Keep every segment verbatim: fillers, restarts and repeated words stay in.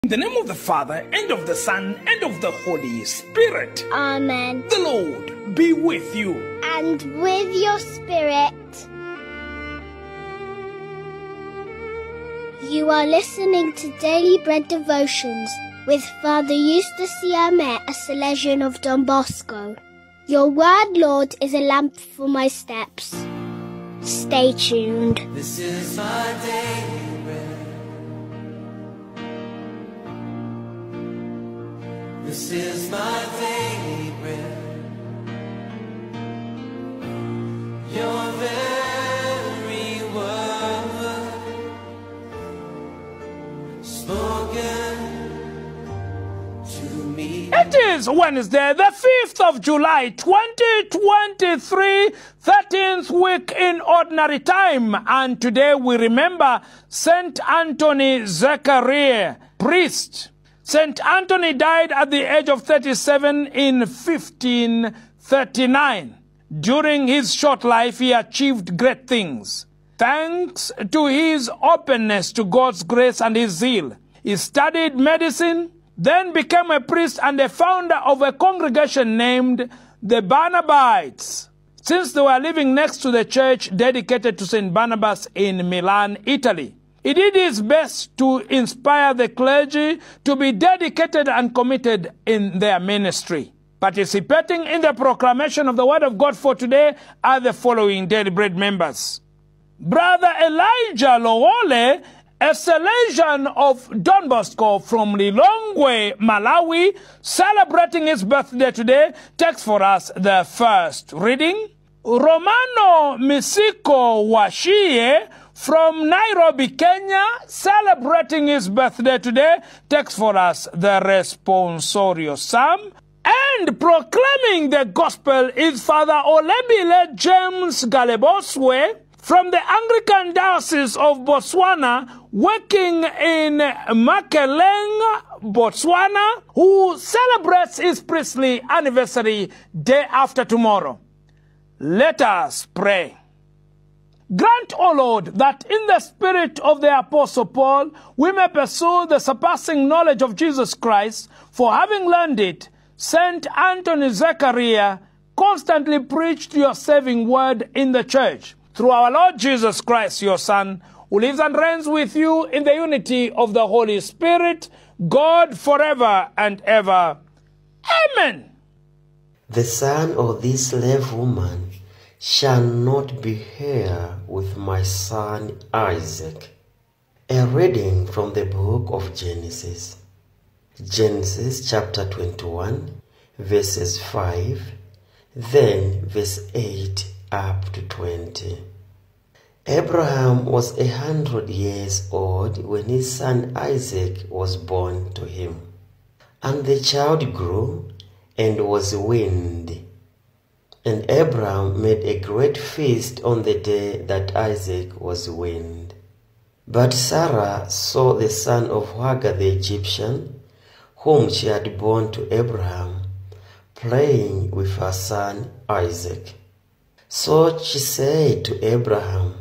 In the name of the Father, and of the Son, and of the Holy Spirit. Amen. The Lord be with you. And with your spirit. You are listening to Daily Bread Devotions with Father Eustace, Siame, a Salesian of Don Bosco. Your word, Lord, is a lamp for my steps. Stay tuned. This is my daily bread. This is my daily bread. Your very word spoken to me. It is Wednesday, the fifth of July, twenty twenty-three, thirteenth week in Ordinary Time. And today we remember Saint Anthony Zachariah, priest. Saint Anthony died at the age of thirty-seven in fifteen thirty-nine. During his short life, he achieved great things. Thanks to his openness to God's grace and his zeal, he studied medicine, then became a priest and a founder of a congregation named the Barnabites, since they were living next to the church dedicated to Saint Barnabas in Milan, Italy. He did his best to inspire the clergy to be dedicated and committed in their ministry. Participating in the proclamation of the Word of God for today are the following Daily Bread members. Brother Elijah Lowole, a Salesian of Don Bosco from Lilongwe, Malawi, celebrating his birthday today, takes for us the first reading. Romano Misiko Washie from Nairobi, Kenya, celebrating his birthday today, takes for us the responsorial psalm. And proclaiming the gospel is Father Olebile James Galeboswe from the Anglican Diocese of Botswana, working in Makeleng, Botswana, who celebrates his priestly anniversary day after tomorrow. Let us pray. Grant, O Lord, that in the spirit of the Apostle Paul, we may pursue the surpassing knowledge of Jesus Christ, for having learned it, Saint Anthony Zachariah constantly preached your saving word in the church. Through our Lord Jesus Christ, your Son, who lives and reigns with you in the unity of the Holy Spirit, God forever and ever. Amen. The son of this slave woman shall not be heir with my son Isaac. A reading from the book of Genesis. Genesis chapter twenty-one, verses five, then verse eight up to twenty. Abraham was a hundred years old when his son Isaac was born to him. And the child grew and was weaned. And Abraham made a great feast on the day that Isaac was weaned. But Sarah saw the son of Hagar the Egyptian, whom she had borne to Abraham, playing with her son Isaac. So she said to Abraham,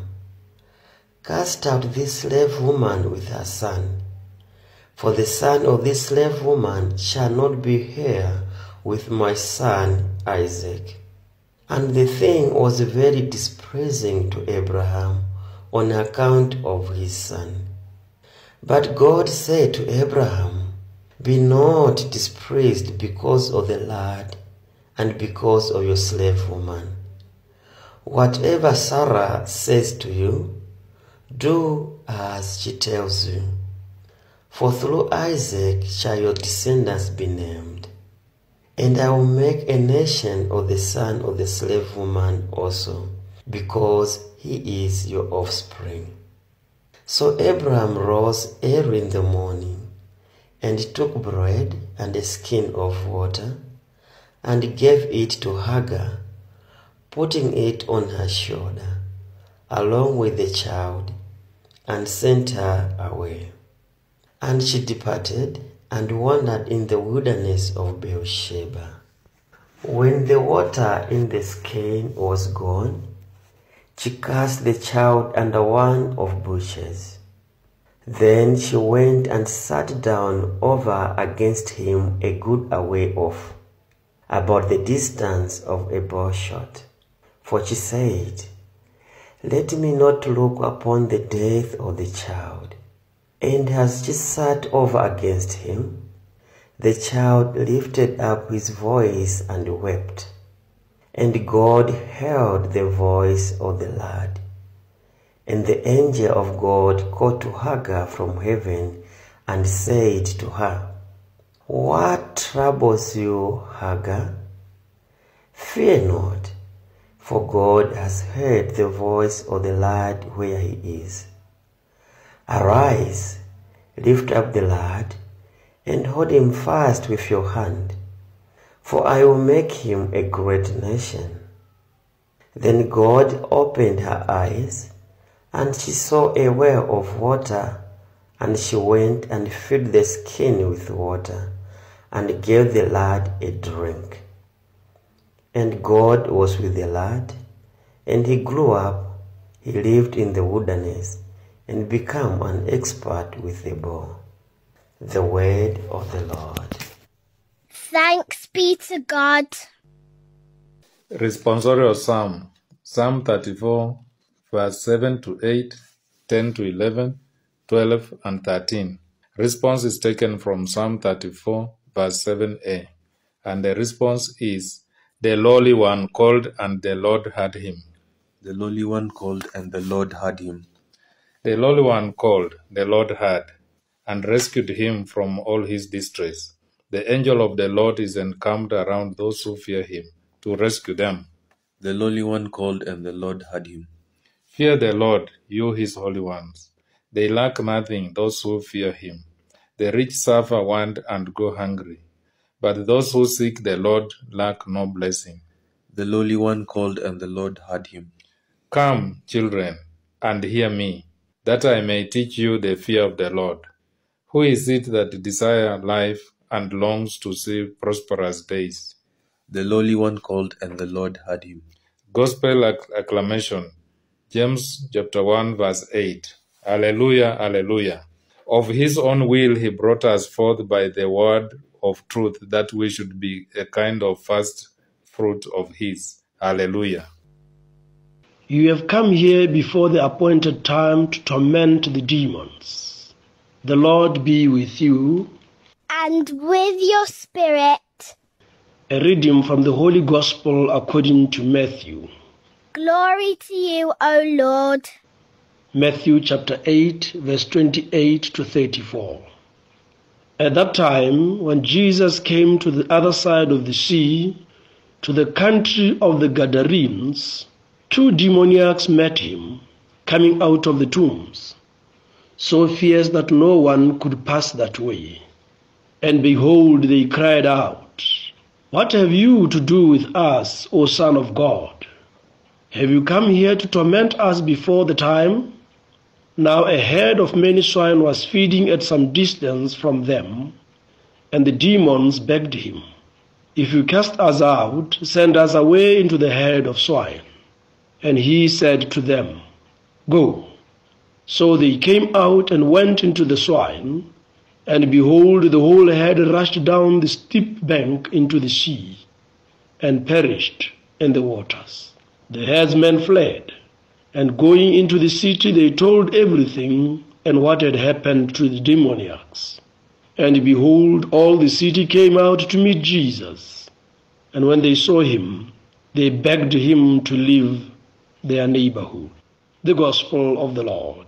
Cast out this slave woman with her son, for the son of this slave woman shall not be heir with my son Isaac. And the thing was very displeasing to Abraham on account of his son. But God said to Abraham, Be not displeased because of the lad and because of your slave woman. Whatever Sarah says to you, do as she tells you. For through Isaac shall your descendants be named. And I will make a nation of the son of the slave woman also, because he is your offspring. So Abraham rose early in the morning, and took bread and a skin of water, and gave it to Hagar, putting it on her shoulder, along with the child, and sent her away. And she departed, and wandered in the wilderness of Beersheba. When the water in the skin was gone, she cast the child under one of bushes. Then she went and sat down over against him a good a way off, about the distance of a bow shot. For she said, Let me not look upon the death of the child. And as she sat over against him, the child lifted up his voice and wept. And God heard the voice of the lad. And the angel of God called to Hagar from heaven and said to her, What troubles you, Hagar? Fear not, for God has heard the voice of the lad where he is. Arise, lift up the lad, and hold him fast with your hand, for I will make him a great nation. Then God opened her eyes, and she saw a well of water, and she went and filled the skin with water, and gave the lad a drink. And God was with the lad, and he grew up, he lived in the wilderness, and became an expert with the bow. The word of the Lord. Thanks be to God. Responsorial Psalm, Psalm thirty-four, verse seven to eight, ten to eleven, twelve, and thirteen. Response is taken from Psalm thirty-four, verse seven a, and the response is, The lowly one called, and the Lord heard him. The lowly one called, and the Lord heard him. The lowly one called, the Lord heard, and rescued him from all his distress. The angel of the Lord is encamped around those who fear him, to rescue them. The lowly one called, and the Lord heard him. Fear the Lord, you his holy ones. They lack nothing, those who fear him. The rich suffer want and go hungry, but those who seek the Lord lack no blessing. The lowly one called, and the Lord heard him. Come, children, and hear me, that I may teach you the fear of the Lord. Who is it that desires life and longs to see prosperous days? The lowly one called, and the Lord heard him. Gospel acc- acclamation. James chapter one, verse eight. Alleluia, alleluia. Of his own will he brought us forth by the word of truth, that we should be a kind of first fruit of his. Alleluia. You have come here before the appointed time to torment the demons. The Lord be with you. And with your spirit. A reading from the Holy Gospel according to Matthew. Glory to you, O Lord. Matthew chapter eight, verse twenty-eight to thirty-four. At that time, when Jesus came to the other side of the sea, to the country of the Gadarenes, two demoniacs met him, coming out of the tombs, so fierce that no one could pass that way. And behold, they cried out, What have you to do with us, O Son of God? Have you come here to torment us before the time? Now a herd of many swine was feeding at some distance from them, and the demons begged him, If you cast us out, send us away into the herd of swine. And he said to them, Go. So they came out and went into the swine, and behold, the whole herd rushed down the steep bank into the sea, and perished in the waters. The herdsmen fled, and going into the city they told everything and what had happened to the demoniacs. And behold, all the city came out to meet Jesus, and when they saw him, they begged him to leave their neighborhood. The Gospel of the Lord.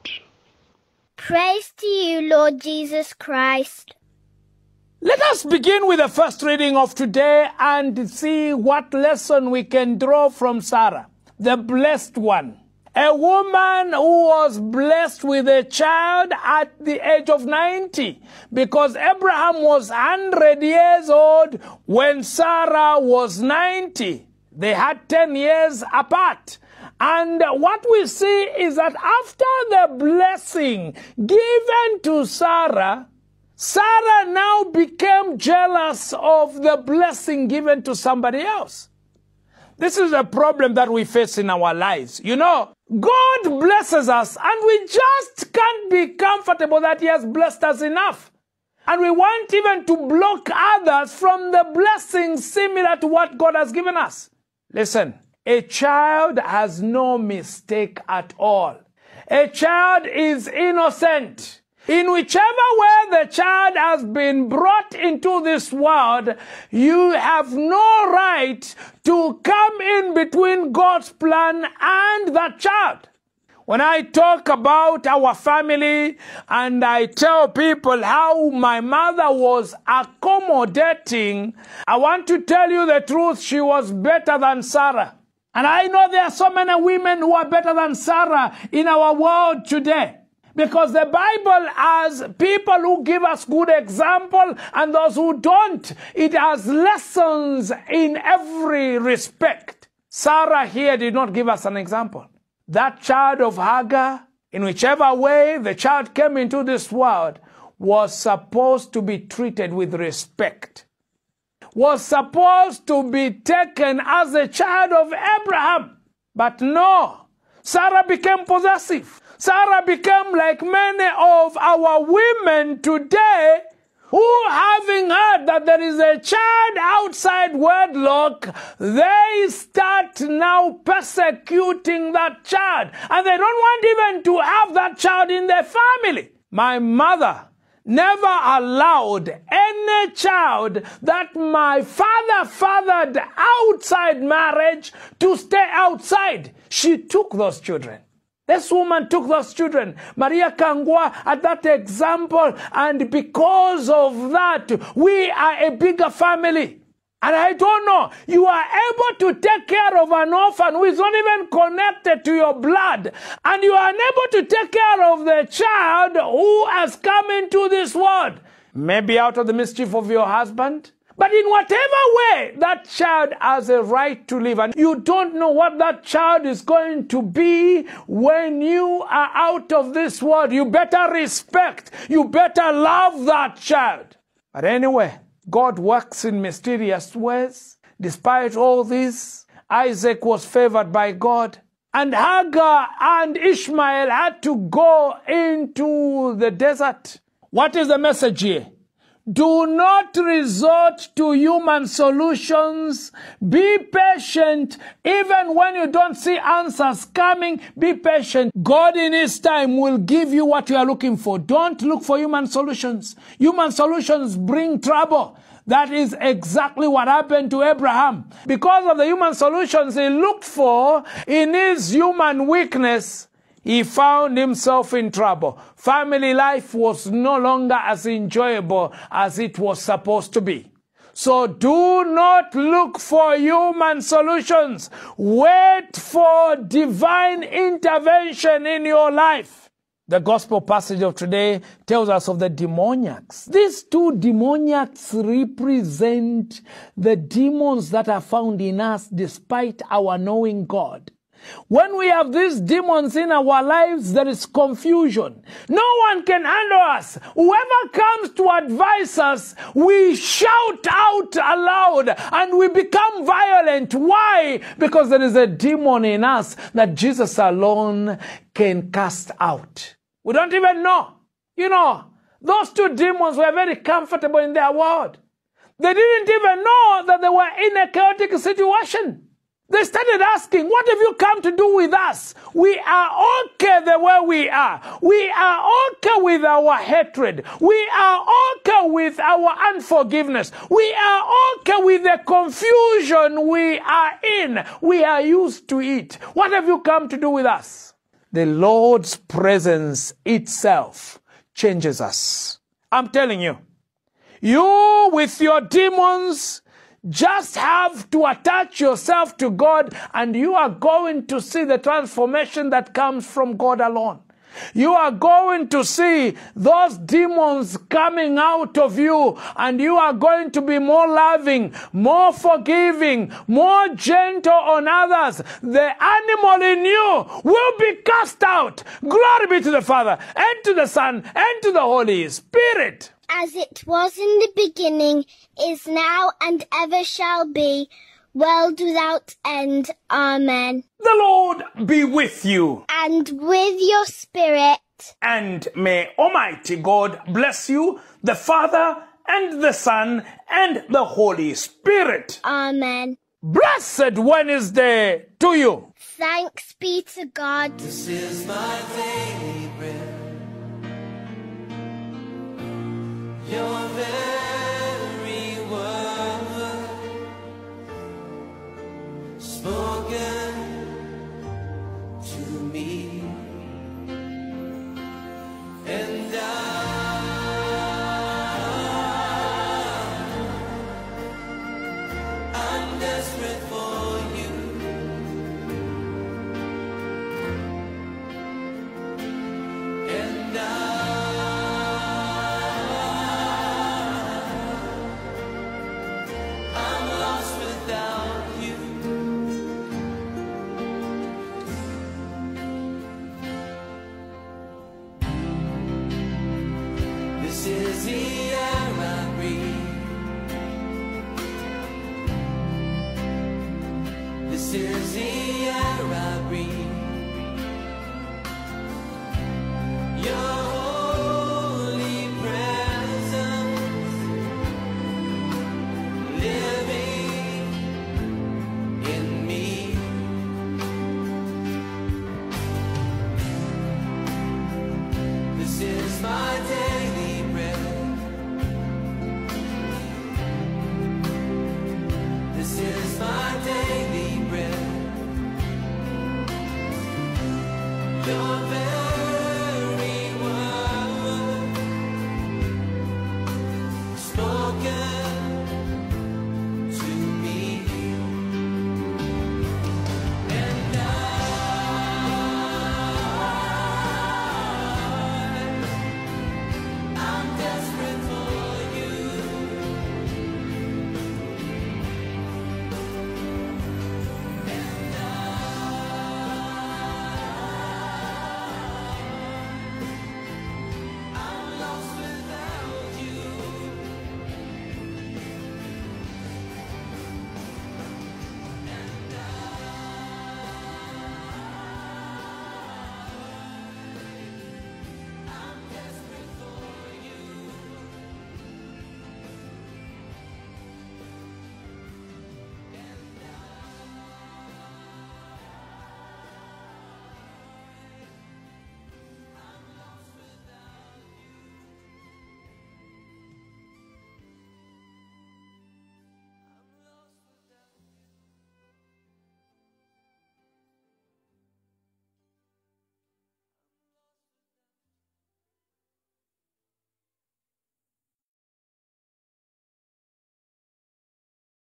Praise to you, Lord Jesus Christ. Let us begin with the first reading of today and see what lesson we can draw from Sarah, the blessed one. A woman who was blessed with a child at the age of ninety, because Abraham was one hundred years old when Sarah was ninety. They had ten years apart. And what we see is that after the blessing given to Sarah, Sarah now became jealous of the blessing given to somebody else. This is a problem that we face in our lives. You know, God blesses us and we just can't be comfortable that he has blessed us enough. And we want even to block others from the blessings similar to what God has given us. Listen, a child has no mistake at all. A child is innocent. In whichever way the child has been brought into this world, you have no right to come in between God's plan and that child. When I talk about our family and I tell people how my mother was accommodating, I want to tell you the truth, she was better than Sarah. And I know there are so many women who are better than Sarah in our world today. Because the Bible has people who give us good example and those who don't. It has lessons in every respect. Sarah here did not give us an example. That child of Hagar, in whichever way the child came into this world, was supposed to be treated with respect. Was supposed to be taken as a child of Abraham. But no, Sarah became possessive. Sarah became like many of our women today who, having heard that there is a child outside wedlock, they start now persecuting that child. And they don't want even to have that child in their family. My mother never allowed any child that my father fathered outside marriage to stay outside. She took those children. This woman took those children. Maria Kangwa had that example, and because of that, we are a bigger family. And I don't know, you are able to take care of an orphan who is not even connected to your blood, and you are unable to take care of the child who has come into this world. Maybe out of the mischief of your husband. But in whatever way, that child has a right to live. And you don't know what that child is going to be when you are out of this world. You better respect. You better love that child. But anyway, God works in mysterious ways. Despite all this, Isaac was favored by God. And Hagar and Ishmael had to go into the desert. What is the message here? Do not resort to human solutions. Be patient. Even when you don't see answers coming, be patient. God in his time will give you what you are looking for. Don't look for human solutions. Human solutions bring trouble. That is exactly what happened to Abraham. Because of the human solutions he looked for in his human weakness, he found himself in trouble. Family life was no longer as enjoyable as it was supposed to be. So do not look for human solutions. Wait for divine intervention in your life. The gospel passage of today tells us of the demoniacs. These two demoniacs represent the demons that are found in us despite our knowing God. When we have these demons in our lives, there is confusion. No one can handle us. Whoever comes to advise us, we shout out aloud and we become violent. Why? Because there is a demon in us that Jesus alone can cast out. We don't even know. You know, those two demons were very comfortable in their world. They didn't even know that they were in a chaotic situation. They started asking, what have you come to do with us? We are okay the way we are. We are okay with our hatred. We are okay with our unforgiveness. We are okay with the confusion we are in. We are used to it. What have you come to do with us? The Lord's presence itself changes us. I'm telling you, you with your demons, just have to attach yourself to God and you are going to see the transformation that comes from God alone. You are going to see those demons coming out of you and you are going to be more loving, more forgiving, more gentle on others. The animal in you will be cast out. Glory be to the Father and to the Son and to the Holy Spirit. As it was in the beginning, is now, and ever shall be, world without end. Amen. The Lord be with you. And with your spirit. And may Almighty God bless you, the Father and the Son and the Holy Spirit. Amen. Blessed Wednesday to you. Thanks be to God. This is my daily bread. Your very word spoken to me, and I, I'm desperate for you, and I, I'm lost without you. This is the air I breathe. This is the air I breathe.